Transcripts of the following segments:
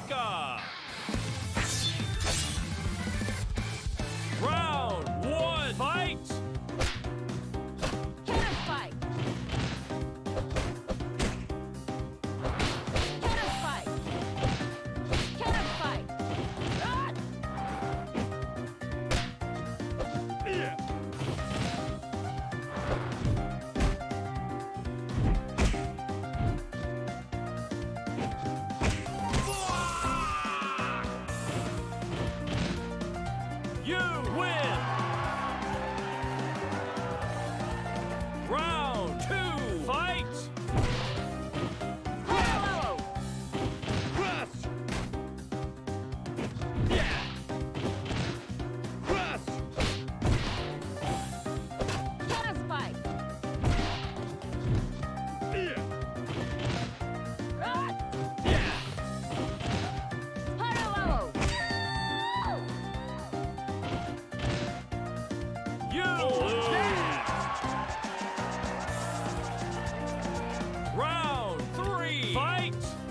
America! Round one, fight! Cannon fight! Cannon fight! Cannon fight! Ah! You win! Round two, fight! Hello! Cross! Yeah! Cross! Cannon fight! Yeah! Ah! Yeah! Hello! You lose! Round three, fight!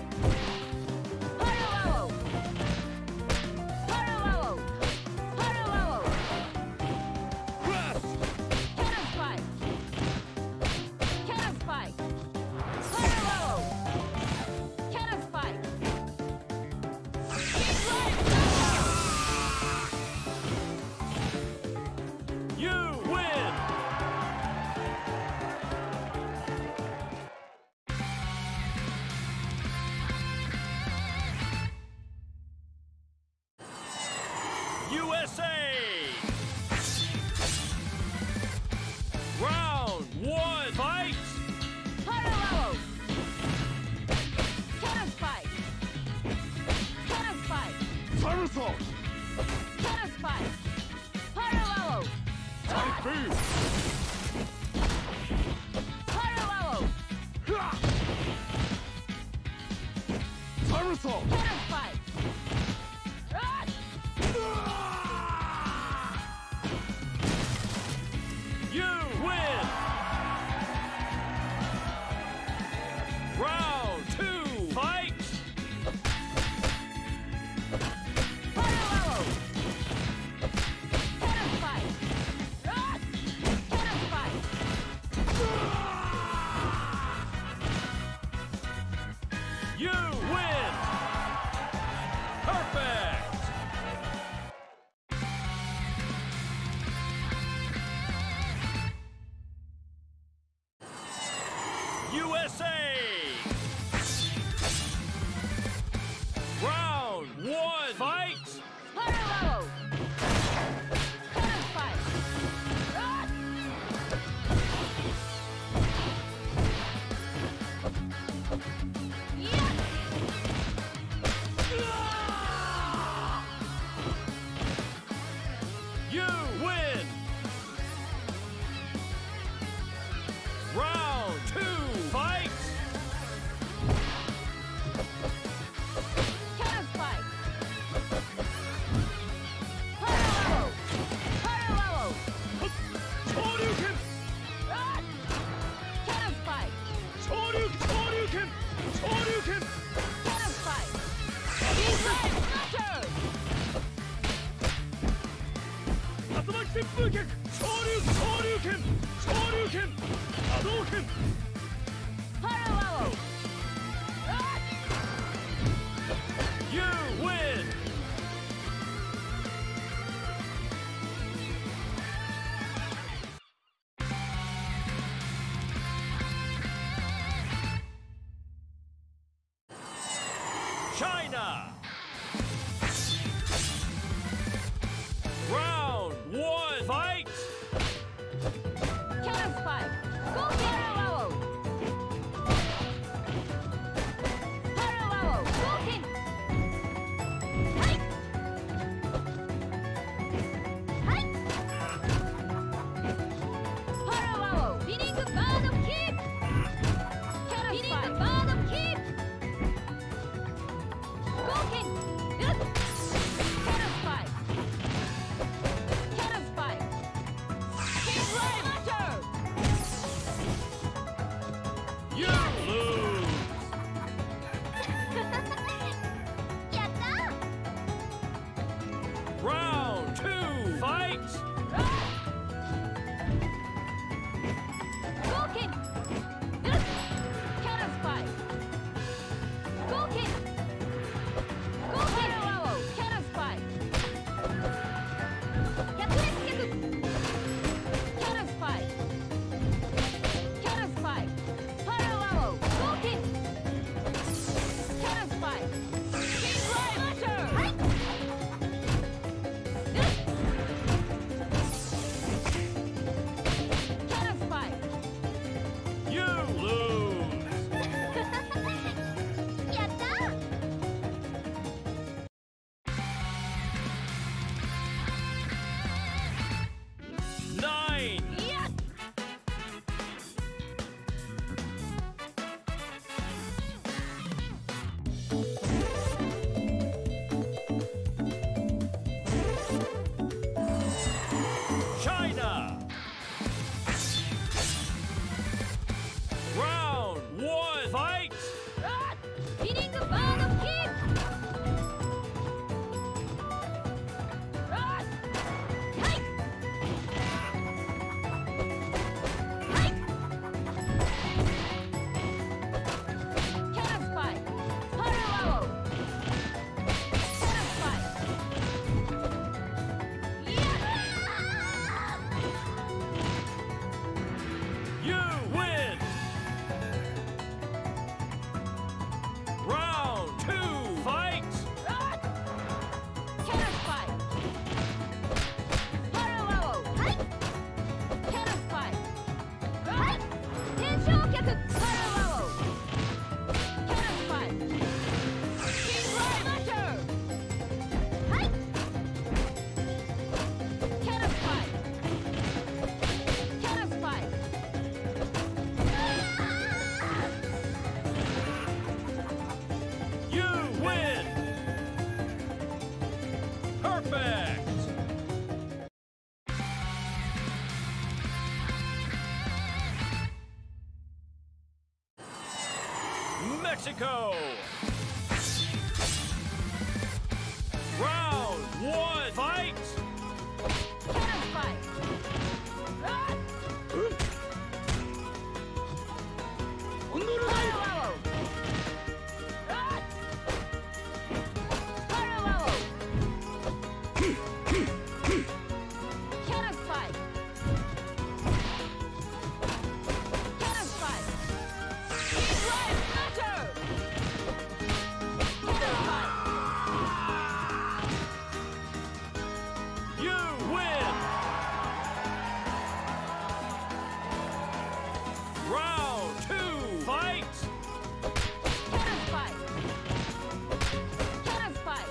Hello! Hello! Hello! Cross! Cannon fight! Cannon fight! Hello! Cannon fight! Keep right! You win! USA! Round one, fight! Hello! Cannon fight! Cannon fight! Somersault! Cannon fight! Hello! Hello! Somersault! Cannon fight! Ah! You win! Round two, fight! Hello! Cannon fight! Ah! Cannon fight! You win! Perfect! USA! Round one, fight! Hello! Cannon fight! Ah! Yeah! You win! Round two, fight! Cannon fight! Hello! Hello! Shoryuken! Ah! Cannon fight! Shoryuken! Shoryuken! Cannon fight! Keep right! Master! 竜巻旋風脚昇竜拳昇竜拳波動拳 Hello! Ah! You win! China! Round one, fight! Cannon fight! Go Hello! Fight! Gouken! Cannon Spike! Gouken! Gouken! Wow! Cannon Spike! Yakuretsukeku! Cannon Spike! Cannon Spike! Fire Wow! Gouken! Cannon Spike! King Fly Master! Cannon Spike! You lose! やったー 9! いや China! Round 1! Fight! ヒニングバードキックはいはいキャノンスパイパルワオキャノンスパイいや You win! Round 2! Fight! キャノンスパイパルワオはいキャノンスパイはい天正脚パルワオキャノンスパイキングライマッシャーはいキャノンスパイキャノンスパイ You win! Perfect! Mexico! Round 1! Fight! キャノンスパイパルワオパルワオキャノンスパイキャノンスパイキングライマッシャーキャノンスパイ You win! Round 2! Fight! キャノンスパイキャノンスパイ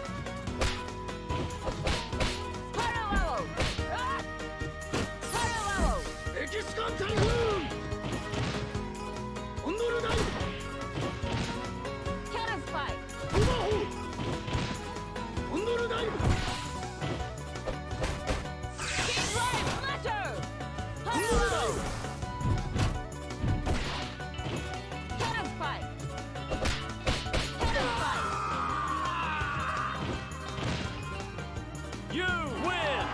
パルワオパルワオエキスカンタイフーンンドルダイキャノンスパイブマホンドルダイ King Life Master! Hello! Cannon Spike! Cannon Spike! You win!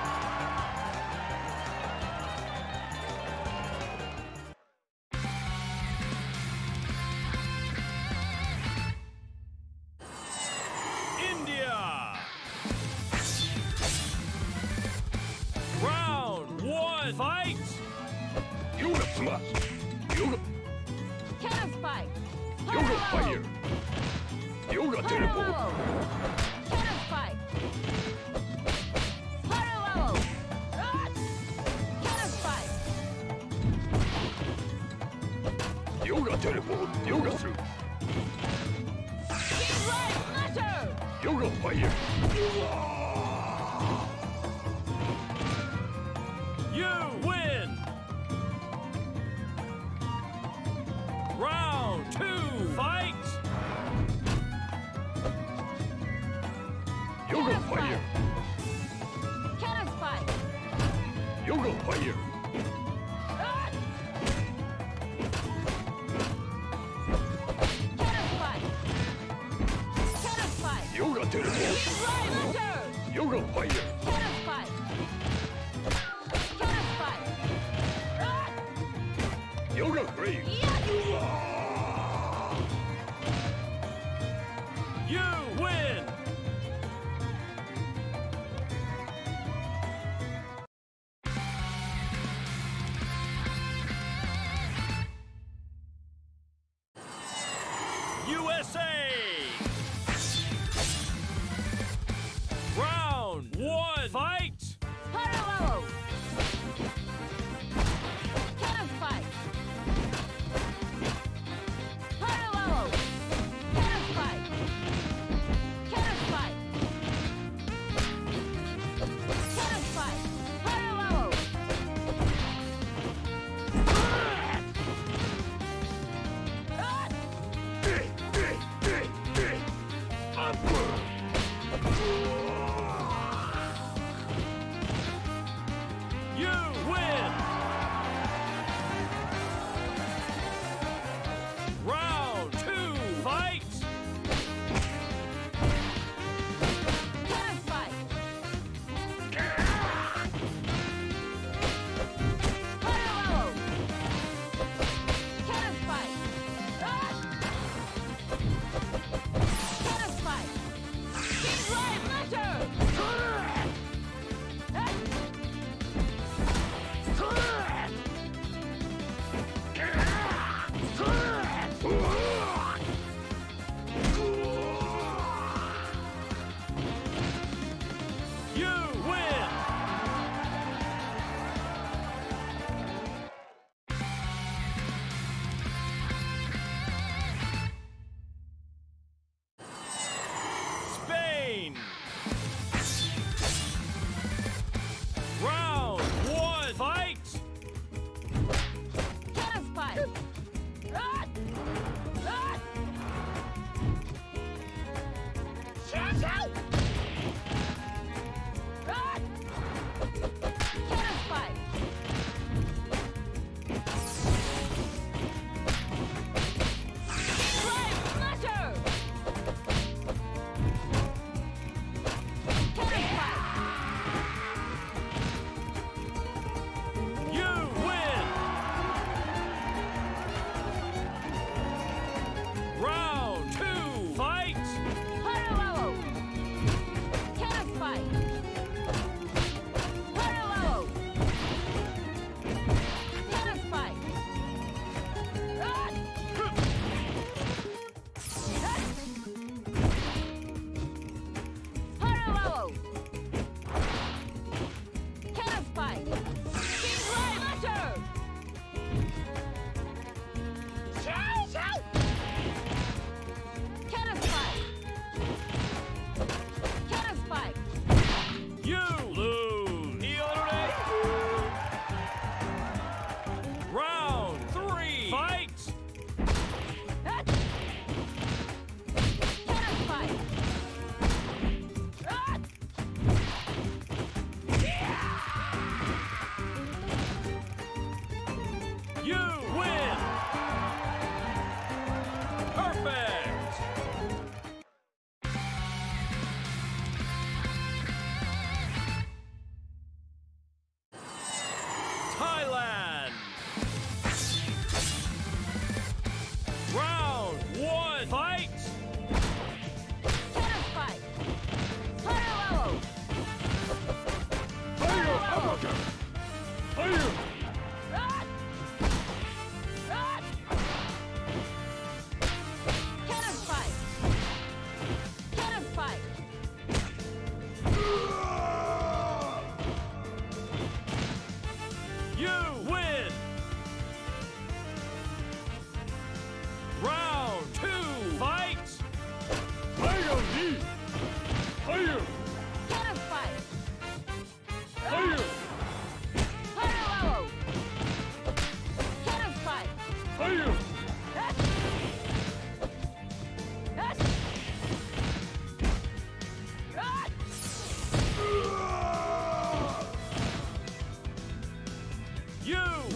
India! Round 1! Fight! Yoga Smash! Yoga, Cannon Spike! Yoga Fire! Yoga Teleport! Hello! Cannon Spike! Hello! Cannon Spike! Yoga Teleport! Yoga Through! King Life Master! Yoga Fire! You win! Round 2! Fight! Yoga Fire! Cannon Spike! Yoga Fire! Cannon Spike! Cannon Spike! Yoga Teleport! King Life Master! Yoga Fire! Cannon Spike!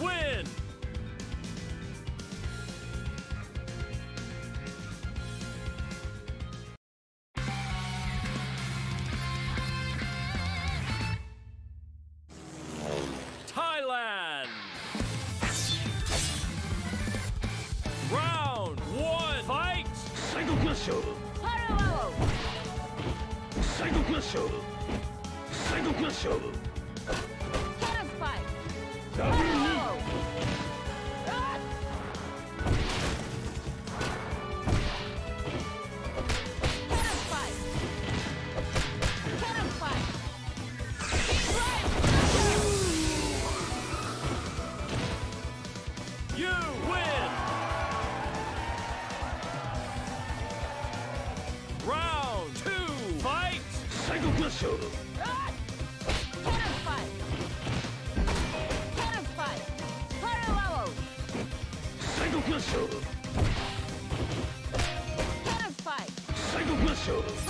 win! Thailand! Round 1, fight! 最後クラッシャー Parawao! 最後クラッシャー最後クラッシャー Cannon fight! ダブル Parawao! Cannon fight! Cannon fight! Right! You win! Round 2, fight! 最後クラッシャー Cannon fight! Cannon fight! Parawao! 最後クラッシャー Cannon fight! 最後クラッシャー